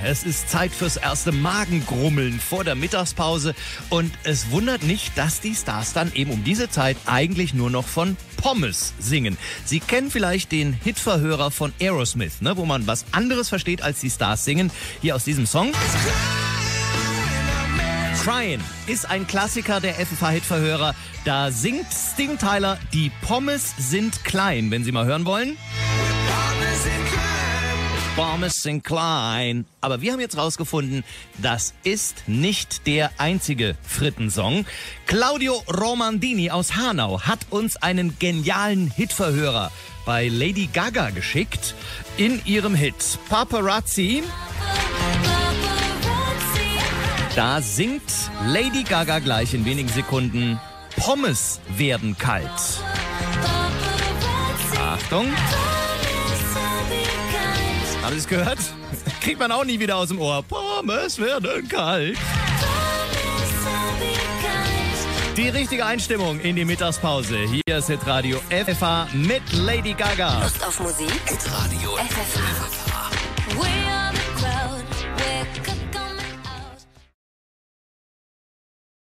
Es ist Zeit fürs erste Magengrummeln vor der Mittagspause und es wundert nicht, dass die Stars dann eben um diese Zeit eigentlich nur noch von Pommes singen. Sie kennen vielleicht den Hitverhörer von Aerosmith, ne, wo man was anderes versteht, als die Stars singen. Hier aus diesem Song. Crying ist ein Klassiker der FFH-Hitverhörer. Da singt Steven Tyler, die Pommes sind klein, wenn Sie mal hören wollen. Pommes sind klein. Aber wir haben jetzt rausgefunden, das ist nicht der einzige Frittensong. Claudio Romandini aus Hanau hat uns einen genialen Hitverhörer bei Lady Gaga geschickt. In ihrem Hit Paparazzi, da singt Lady Gaga gleich in wenigen Sekunden: Pommes werden kalt. Achtung. Haben Sie es gehört? Kriegt man auch nie wieder aus dem Ohr. Pommes werden kalt. Die richtige Einstimmung in die Mittagspause. Hier ist Hitradio FFH mit Lady Gaga. Lust auf Musik? Hitradio FFH.